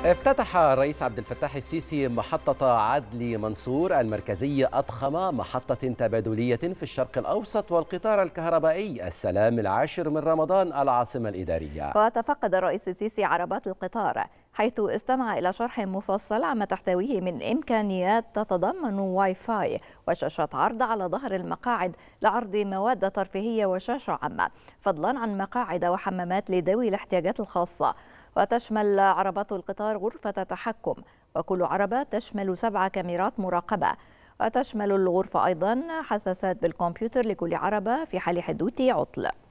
افتتح الرئيس عبد الفتاح السيسي محطة عدلي منصور المركزية أضخم محطة تبادلية في الشرق الأوسط والقطار الكهربائي السلام العاشر من رمضان العاصمة الإدارية. وتفقد الرئيس السيسي عربات القطار حيث استمع إلى شرح مفصل عما تحتويه من إمكانيات تتضمن واي فاي وشاشات عرض على ظهر المقاعد لعرض مواد ترفيهية وشاشة عامة، فضلا عن مقاعد وحمامات لذوي الاحتياجات الخاصة. وتشمل عربات القطار غرفة تحكم، وكل عربة تشمل 7 كاميرات مراقبة. وتشمل الغرفة أيضا حساسات بالكمبيوتر لكل عربة في حال حدوث عطل.